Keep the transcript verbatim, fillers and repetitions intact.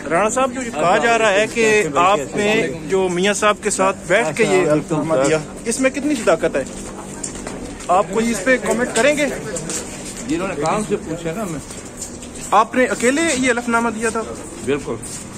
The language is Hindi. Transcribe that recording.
राणा साहब, जो कहा जा रहा है कि आपने जो मियां साहब के साथ बैठ के ये अल्फनामा दिया, इसमें कितनी सदाकत है? आप कोई इस पे कमेंट करेंगे? जिन्होंने काम से पूछा ना, मैं आपने अकेले ये अल्फनामा दिया था? बिल्कुल।